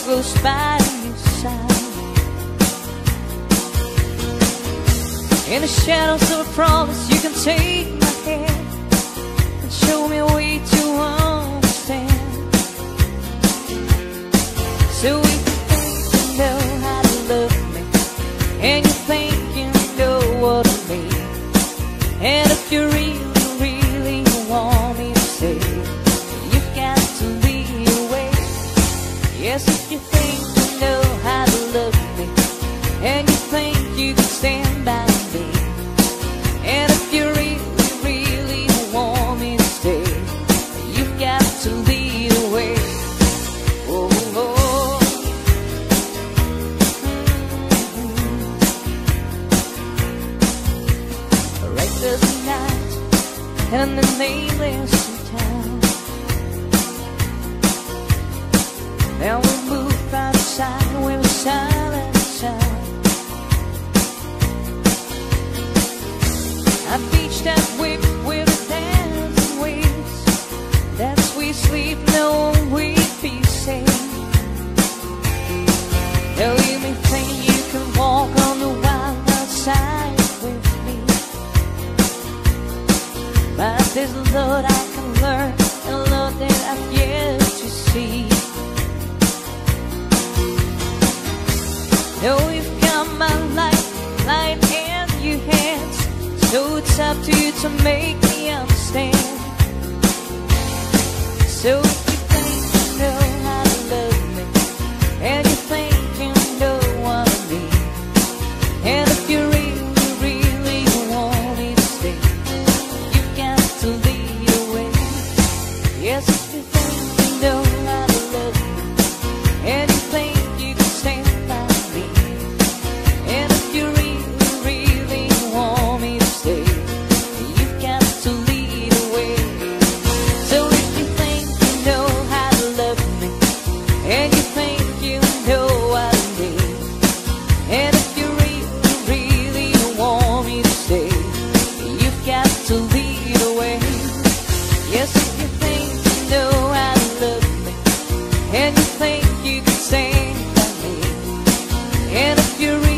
close by your side. In the shadows of a promise, you can take my hand and show me a way to understand. So if you think you know how to love me, and you think you know what I mean, and if you really want me to stay, you've got to lead the way. Yes, if you think you know how to love me, and you think you can stand by me, and if you really want me to stay, you've got to lead the way. Oh, oh. Right there's a night and the nameless town. Now we move outside with a silent sound. I beach that whip with the dancing waves. That sweet sleep, no we'd be safe. Now you may think you can walk on the wild outside with me, but there's a lot I can learn, and a lot that I've yet to see. Now you've got my light in your hands, so it's up to you to make me understand. So if you think you know how to love me, and you think you know what I mean, and if you really want me to stay, you've got to lead the way. Yes, if you think you know how to love me, and you think you can stand by me, and if you really want me to stay, you've got to lead the way. So if you think you know how to love me, and you think you know what I mean, and if you really want me to stay, you've got to lead the way. Yes, if you think you know how to love me, and you think you can stand by me, and if you